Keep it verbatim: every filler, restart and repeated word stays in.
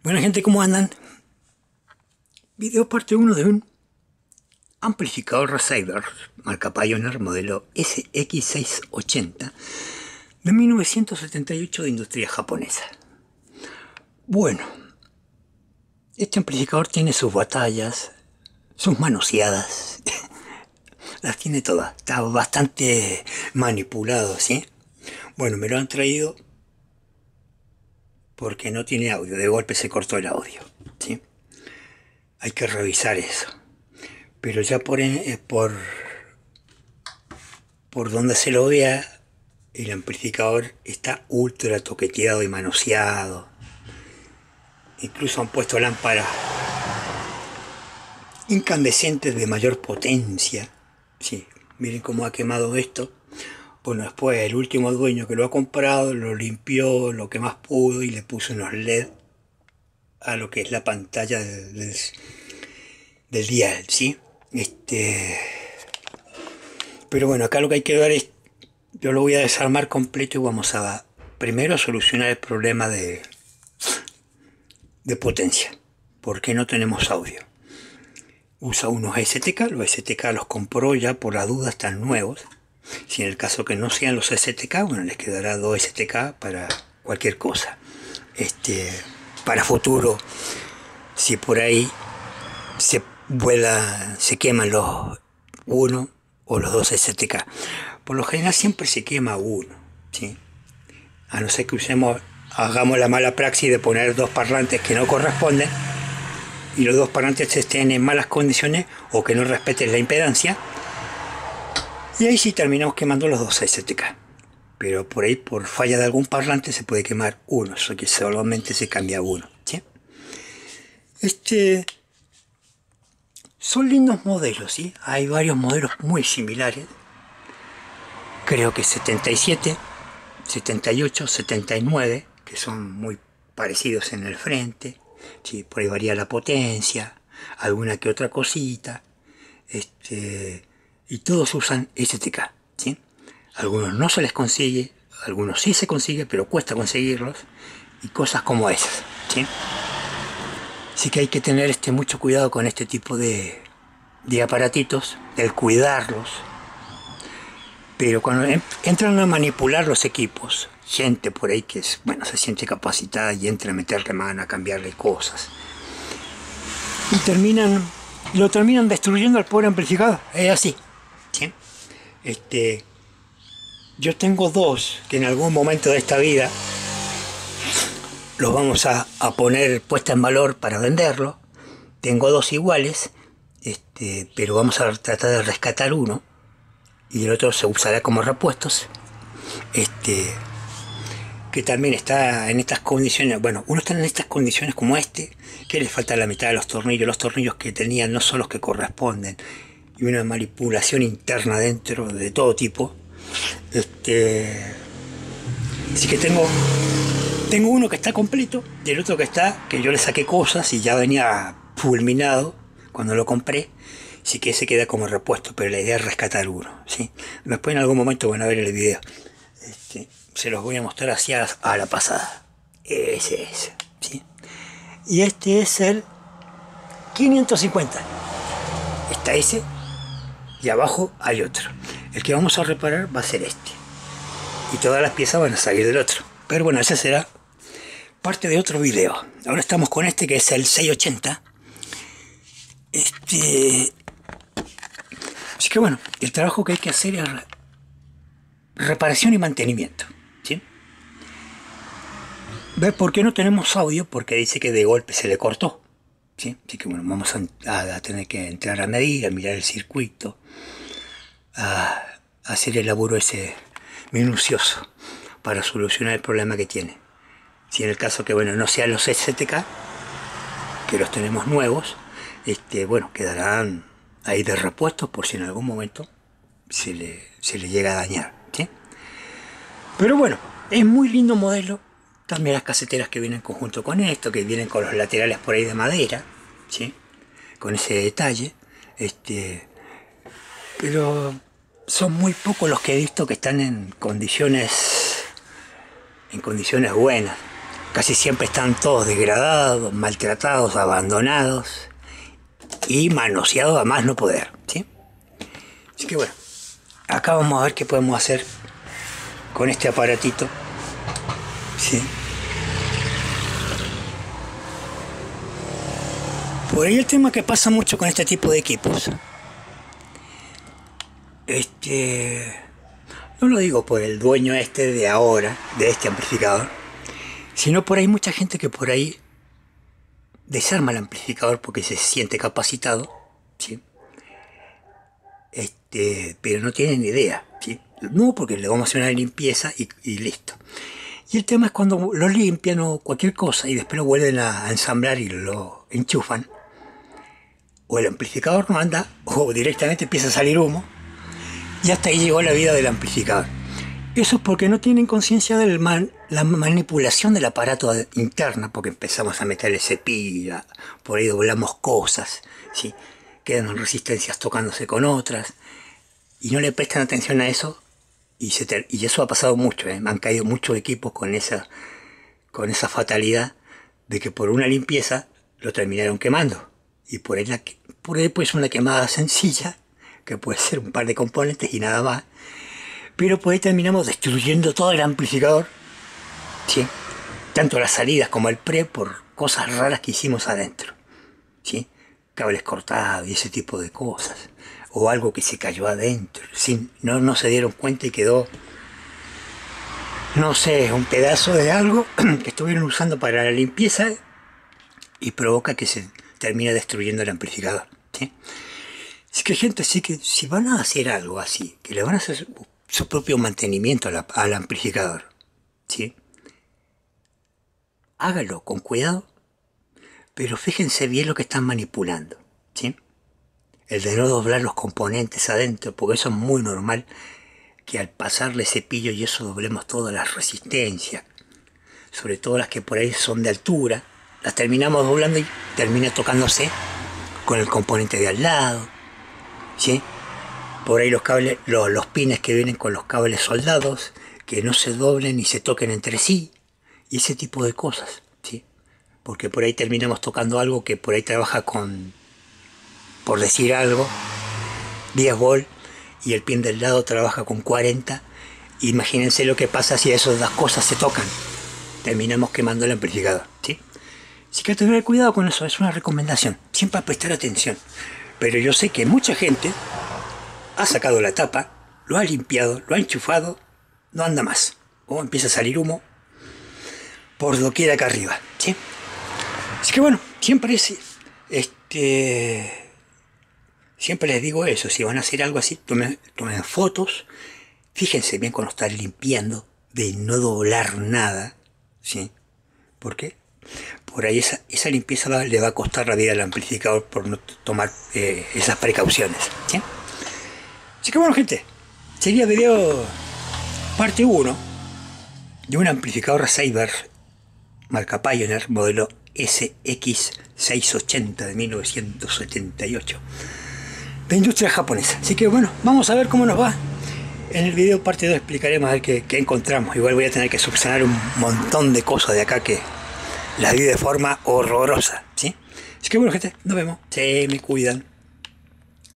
Bueno gente, ¿cómo andan? Video parte uno de un amplificador receiver marca Pioneer modelo S X seiscientos ochenta de mil novecientos setenta y ocho de industria japonesa. Bueno, este amplificador tiene sus batallas, sus manoseadas, las tiene todas, está bastante manipulado, ¿sí? Bueno, me lo han traído porque no tiene audio, de golpe se cortó el audio, ¿sí? Hay que revisar eso. Pero ya por, eh, por, por donde se lo vea, el amplificador está ultra toqueteado y manoseado. Incluso han puesto lámparas incandescentes de mayor potencia. Sí, miren cómo ha quemado esto. Bueno, después el último dueño que lo ha comprado lo limpió lo que más pudo y le puso unos L E D a lo que es la pantalla del, del, del dial, ¿sí? Este, pero bueno, acá lo que hay que ver es, yo lo voy a desarmar completo y vamos a primero solucionar el problema de, de potencia. ¿Por qué no tenemos audio? Usa unos S T K, los S T K los compró ya por la duda, están nuevos. Si en el caso que no sean los S T K, bueno, les quedará dos S T K para cualquier cosa. Este, para futuro, si por ahí se vuela, se queman los uno o los dos S T K. Por lo general siempre se quema uno, ¿sí? A no ser que usemos, hagamos la mala praxis de poner dos parlantes que no corresponden y los dos parlantes estén en malas condiciones o que no respeten la impedancia. Y ahí sí terminamos quemando los dos S T K. Pero por ahí, por falla de algún parlante, se puede quemar uno. Eso que solamente se cambia uno, ¿sí? Este... Son lindos modelos, ¿sí? Hay varios modelos muy similares. Creo que setenta y siete, setenta y ocho, setenta y nueve, que son muy parecidos en el frente. ¿Sí? Por ahí varía la potencia, alguna que otra cosita. Este... Y todos usan S T K, ¿sí? Algunos no se les consigue, algunos sí se consigue, pero cuesta conseguirlos. Y cosas como esas, ¿sí? Así que hay que tener este, mucho cuidado con este tipo de, de aparatitos, el cuidarlos. Pero cuando entran a manipular los equipos, gente por ahí que es, bueno, se siente capacitada y entra a meterle mano, a cambiarle cosas. Y terminan, lo terminan destruyendo al pobre amplificador, es así. ¿Sí? Este, yo tengo dos que en algún momento de esta vida los vamos a, a poner puesta en valor para venderlo. Tengo dos iguales, este, pero vamos a tratar de rescatar uno y el otro se usará como repuestos. Este, que también está en estas condiciones. Bueno, uno está en estas condiciones como este, que le falta la mitad de los tornillos. Los tornillos que tenían no son los que corresponden. Y una manipulación interna dentro de todo tipo. Este, así que tengo tengo uno que está completo y el otro que está, que yo le saqué cosas y ya venía fulminado cuando lo compré, así que ese queda como repuesto, pero la idea es rescatar uno, ¿sí? Después en algún momento van a ver el video, este, se los voy a mostrar así a, a la pasada. Ese es, ¿sí? Y este es el quinientos cincuenta, está ese y abajo hay otro. El que vamos a reparar va a ser este y todas las piezas van a salir del otro, pero bueno, ese será parte de otro video. Ahora estamos con este que es el seiscientos ochenta. Este, así que bueno, el trabajo que hay que hacer es reparación y mantenimiento, ¿sí? ¿Ves por qué no tenemos audio? Porque dice que de golpe se le cortó, ¿sí? Así que bueno, vamos a, a tener que entrar a medir, a mirar el circuito, a hacer el laburo ese minucioso para solucionar el problema que tiene. Si en el caso que bueno no sean los S T K, que los tenemos nuevos, este, bueno, quedarán ahí de repuestos por si en algún momento se le, se le llega a dañar, ¿sí? Pero bueno, es muy lindo modelo. También las caseteras que vienen conjunto con esto, que vienen con los laterales por ahí de madera, ¿sí? Con ese detalle. Este, pero son muy pocos los que he visto que están en condiciones en condiciones buenas. casi siempre están todos degradados, maltratados, abandonados y manoseados a más no poder, ¿sí? Así que bueno, acá vamos a ver qué podemos hacer con este aparatito, ¿sí? Por ahí el tema que pasa mucho con este tipo de equipos, este, no lo digo por el dueño este de ahora, de este amplificador, sino por ahí mucha gente que por ahí desarma el amplificador porque se siente capacitado, ¿sí? Este, pero no tienen idea, ¿sí? No, porque le vamos a hacer una limpieza y, y listo. Y el tema es cuando lo limpian o cualquier cosa y después lo vuelven a ensamblar y lo enchufan, o el amplificador no anda o directamente empieza a salir humo, y hasta ahí llegó la vida del amplificador. Eso es porque no tienen conciencia de man, la manipulación del aparato interna, porque empezamos a meterle cepilla, por ahí doblamos cosas, ¿sí? Quedan resistencias tocándose con otras, y no le prestan atención a eso, y, se te, y eso ha pasado mucho, ¿eh? Me han caído muchos equipos con esa, con esa fatalidad de que por una limpieza lo terminaron quemando, y por ahí, la, por ahí pues una quemada sencilla, que puede ser un par de componentes y nada más, pero por ahí terminamos destruyendo todo el amplificador, ¿sí? Tanto las salidas como el pre, por cosas raras que hicimos adentro, ¿sí? Cables cortados y ese tipo de cosas, o algo que se cayó adentro, ¿sí? no, no se dieron cuenta y quedó, no sé, un pedazo de algo que estuvieron usando para la limpieza y provoca que se termine destruyendo el amplificador, ¿sí? Así que gente, sí que si van a hacer algo así, que le van a hacer su propio mantenimiento al, al amplificador, ¿sí? Hágalo con cuidado, pero fíjense bien lo que están manipulando, ¿sí? El de no doblar los componentes adentro, porque eso es muy normal, que al pasarle cepillo y eso doblemos todas las resistencias, sobre todo las que por ahí son de altura, las terminamos doblando y termina tocándose con el componente de al lado, ¿sí? Por ahí los cables, los, los pines que vienen con los cables soldados, que no se doblen y se toquen entre sí, y ese tipo de cosas, ¿sí? Porque por ahí terminamos tocando algo que por ahí trabaja con, por decir algo, diez volts, y el pin del lado trabaja con cuarenta. Imagínense lo que pasa si esas dos cosas se tocan. Terminamos quemando el amplificador, ¿sí? Así que tener cuidado con eso, es una recomendación, siempre a prestar atención. Pero yo sé que mucha gente ha sacado la tapa, lo ha limpiado, lo ha enchufado, no anda más. O empieza a salir humo por doquier acá arriba, ¿sí? Así que bueno, siempre es, este, siempre les digo eso, si van a hacer algo así, tomen, tomen fotos, fíjense bien cuando están limpiando, de no doblar nada, ¿sí? ¿Por qué? Por ahí esa, esa limpieza va, le va a costar la vida al amplificador por no tomar eh, esas precauciones, ¿sí? Así que bueno, gente, sería video parte uno de un amplificador Saber marca Pioneer modelo S X seiscientos ochenta de mil novecientos setenta y ocho de industria japonesa. Así que bueno, vamos a ver cómo nos va. En el video parte dos explicaremos a ver qué, qué encontramos. Igual voy a tener que subsanar un montón de cosas de acá que las vi de forma horrorosa, ¿sí? Así que bueno, gente, nos vemos. Se me cuidan.